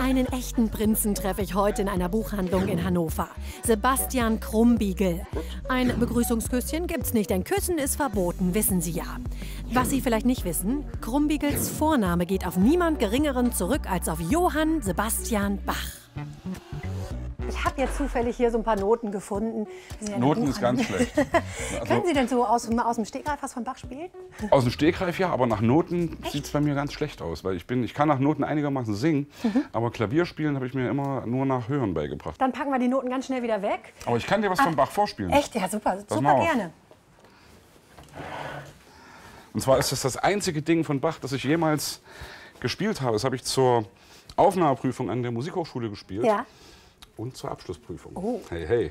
Einen echten Prinzen treffe ich heute in einer Buchhandlung in Hannover. Sebastian Krumbiegel. Ein Begrüßungsküsschen gibt's nicht, denn Küssen ist verboten, wissen Sie ja. Was Sie vielleicht nicht wissen, Krumbiegels Vorname geht auf niemand Geringeren zurück als auf Johann Sebastian Bach. Ich habe jetzt zufällig hier so ein paar Noten gefunden. Noten ist ganz schlecht. Also, können Sie denn so aus dem Stegreif was von Bach spielen? Aus dem Stegreif ja, aber nach Noten sieht es bei mir ganz schlecht aus. Weil ich kann nach Noten einigermaßen singen, aber Klavier spielen habe ich mir immer nur nach Hören beigebracht. Dann packen wir die Noten ganz schnell wieder weg. Aber ich kann dir was von Bach vorspielen. Echt? Ja, super, super gerne. Und zwar ist das einzige Ding von Bach, das ich jemals gespielt habe. Das habe ich zur Aufnahmeprüfung an der Musikhochschule gespielt. Ja. Und zur Abschlussprüfung. Oh. Hey, hey.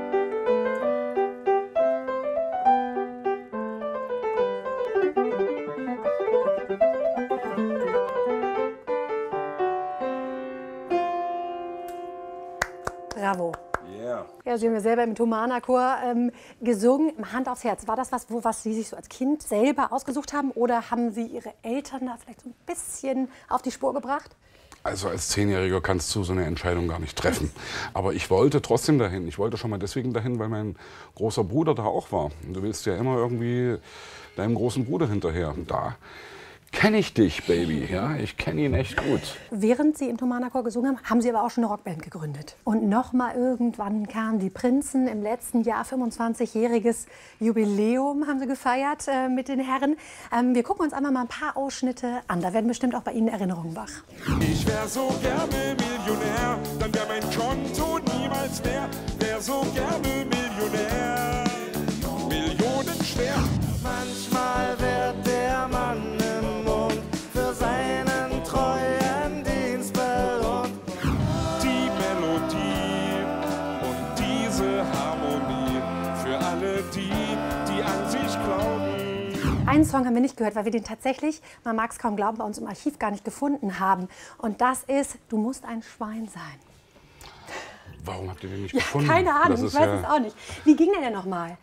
Bravo. Yeah. Ja, Sie haben ja selber im Thomanerchor gesungen. Hand aufs Herz. War das was Sie sich so als Kind selber ausgesucht haben? Oder haben Sie Ihre Eltern da vielleicht so ein bisschen auf die Spur gebracht? Also als 10-Jähriger kannst du so eine Entscheidung gar nicht treffen. Aber ich wollte trotzdem dahin. Ich wollte schon mal deswegen dahin, weil mein großer Bruder da auch war. Und du willst ja immer irgendwie deinem großen Bruder hinterher. Und da kenne ich dich, Baby. Ja, ich kenne ihn echt gut. Während Sie im Thomanerchor gesungen haben, haben Sie aber auch schon eine Rockband gegründet. Und noch mal irgendwann kamen die Prinzen. Im letzten Jahr 25-jähriges Jubiläum haben Sie gefeiert mit den Herren. Wir gucken uns einmal mal ein paar Ausschnitte an. Da werden bestimmt auch bei Ihnen Erinnerungen wach. Ich wär so gerne Millionär, dann wär mein Konto niemals leer. Wär so gerne Millionär, Millionen schwer. Manchmal wird der Mann im Mond für seinen treuen Dienst belohnt. Die Melodie und diese Harmonie für alle die an sich glauben. Einen Song haben wir nicht gehört, weil wir den tatsächlich, man mag es kaum glauben, bei uns im Archiv gar nicht gefunden haben. Und das ist Du musst ein Schwein sein. Warum habt ihr den nicht gefunden? Keine Ahnung, ich weiß es auch nicht. Wie ging der denn nochmal?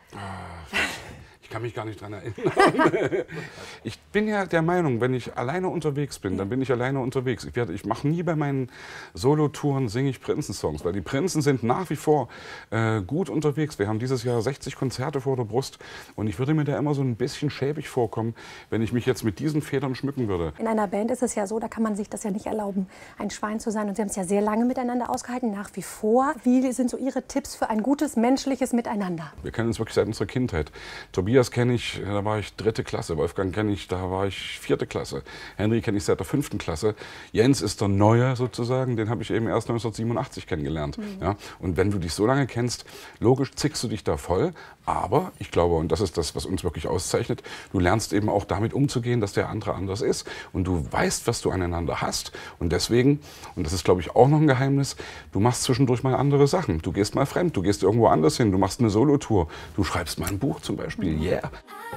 Ich kann mich gar nicht dran erinnern. Ich bin ja der Meinung, wenn ich alleine unterwegs bin, dann bin ich alleine unterwegs. Ich mache nie bei meinen Solotouren, singe ich Prinzensongs, weil die Prinzen sind nach wie vor gut unterwegs. Wir haben dieses Jahr 60 Konzerte vor der Brust und ich würde mir da immer so ein bisschen schäbig vorkommen, wenn ich mich jetzt mit diesen Federn schmücken würde. In einer Band ist es ja so, da kann man sich das ja nicht erlauben, ein Schwein zu sein. Und Sie haben es ja sehr lange miteinander ausgehalten, nach wie vor. Wie sind so Ihre Tipps für ein gutes menschliches Miteinander? Wir kennen uns wirklich seit unserer Kindheit. Tobias kenne ich, da war ich 3. Klasse. Wolfgang kenne ich, da war ich 4. Klasse. Henry kenne ich seit der 5. Klasse. Jens ist der Neue sozusagen, den habe ich eben erst 1987 kennengelernt. Ja? Und wenn du dich so lange kennst, logisch zickst du dich da voll. Aber ich glaube, und das ist das, was uns wirklich auszeichnet, du lernst eben auch damit umzugehen, dass der andere anders ist. Und du weißt, was du aneinander hast. Und deswegen, und das ist glaube ich auch noch ein Geheimnis, du machst zwischendurch mal andere Sachen. Du gehst mal fremd, du gehst irgendwo anders hin, du machst eine Solotour. Du schreibst mal ein Buch zum Beispiel. Yeah.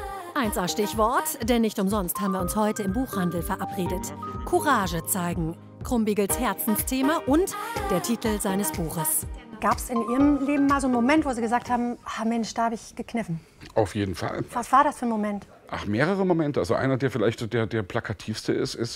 1a Stichwort, denn nicht umsonst haben wir uns heute im Buchhandel verabredet. Courage zeigen, Krumbiegels Herzensthema und der Titel seines Buches. Gab es in Ihrem Leben mal so einen Moment, wo Sie gesagt haben, ah Mensch, da habe ich gekniffen? Auf jeden Fall. Was war das für ein Moment? Ach, mehrere Momente. Also einer, der vielleicht der plakativste ist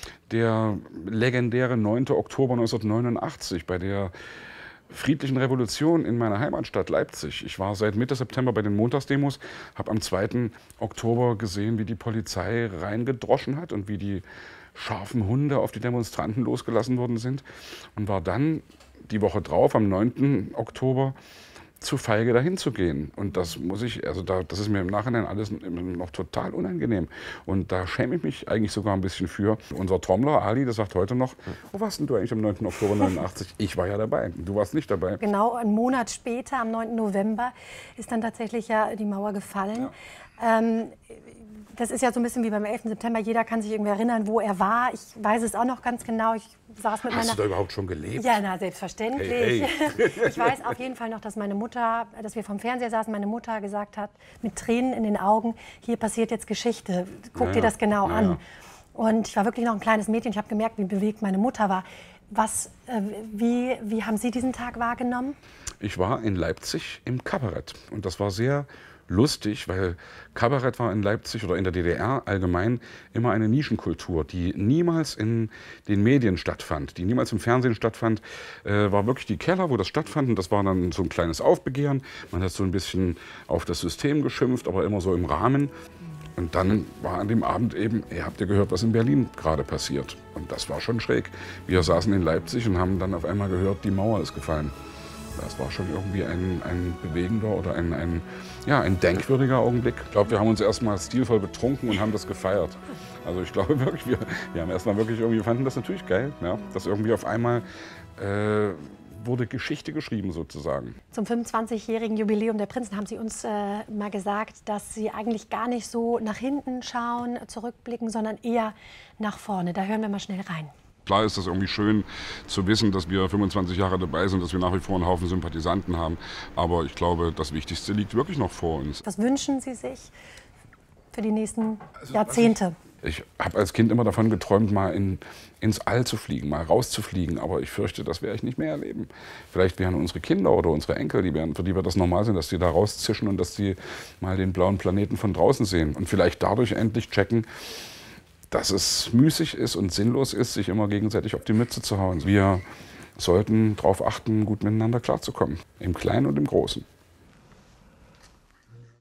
der legendäre 9. Oktober 1989 bei der friedlichen Revolution in meiner Heimatstadt Leipzig. Ich war seit Mitte September bei den Montagsdemos, habe am 2. Oktober gesehen, wie die Polizei reingedroschen hat und wie die scharfen Hunde auf die Demonstranten losgelassen worden sind und war dann die Woche drauf, am 9. Oktober, zu feige dahin zu gehen. Und das muss ich, also das ist mir im Nachhinein alles noch total unangenehm. Und da schäme ich mich eigentlich sogar ein bisschen für. Unser Trommler Ali, der sagt heute noch, wo warst denn du eigentlich am 9. Oktober 89? Ich war ja dabei, du warst nicht dabei. Genau, einen Monat später, am 9. November, ist dann tatsächlich ja die Mauer gefallen. Ja. Das ist ja so ein bisschen wie beim 11. September. Jeder kann sich irgendwie erinnern, wo er war. Ich weiß es auch noch ganz genau. Ich saß mit Hast du da überhaupt schon gelebt? Ja, na, selbstverständlich. Hey, hey. Ich weiß auf jeden Fall noch, dass meine Mutter, dass wir vom Fernseher saßen, meine Mutter gesagt hat, mit Tränen in den Augen, hier passiert jetzt Geschichte. Guck dir das genau an. Und ich war wirklich noch ein kleines Mädchen. Ich habe gemerkt, wie bewegt meine Mutter war. Wie haben Sie diesen Tag wahrgenommen? Ich war in Leipzig im Kabarett. Und das war sehr lustig, weil Kabarett war in Leipzig oder in der DDR allgemein immer eine Nischenkultur, die niemals in den Medien stattfand, die niemals im Fernsehen stattfand. War wirklich die Keller, wo das stattfand, und das war dann so ein kleines Aufbegehren. Man hat so ein bisschen auf das System geschimpft, aber immer so im Rahmen. Und dann war an dem Abend eben, ihr habt ja gehört, was in Berlin gerade passiert. Und das war schon schräg. Wir saßen in Leipzig und haben dann auf einmal gehört, die Mauer ist gefallen. Das war schon irgendwie ein bewegender oder ein denkwürdiger Augenblick. Ich glaube, wir haben uns erstmal stilvoll betrunken und haben das gefeiert. Also ich glaube wirklich, wir haben erstmal wirklich irgendwie, fanden das natürlich geil, ja, dass irgendwie auf einmal wurde Geschichte geschrieben sozusagen. Zum 25-jährigen Jubiläum der Prinzen haben Sie uns mal gesagt, dass Sie eigentlich gar nicht so nach hinten schauen, zurückblicken, sondern eher nach vorne. Da hören wir mal schnell rein. Klar ist das irgendwie schön zu wissen, dass wir 25 Jahre dabei sind, dass wir nach wie vor einen Haufen Sympathisanten haben. Aber ich glaube, das Wichtigste liegt wirklich noch vor uns. Was wünschen Sie sich für die nächsten Jahrzehnte? Ich habe als Kind immer davon geträumt, mal ins All zu fliegen, mal rauszufliegen. Aber ich fürchte, das werde ich nicht mehr erleben. Vielleicht wären unsere Kinder oder unsere Enkel, für die wird das normal sein, dass die da rauszischen und dass die mal den blauen Planeten von draußen sehen. Und vielleicht dadurch endlich checken, dass es müßig ist und sinnlos ist, sich immer gegenseitig auf die Mütze zu hauen. Wir sollten darauf achten, gut miteinander klarzukommen, im Kleinen und im Großen.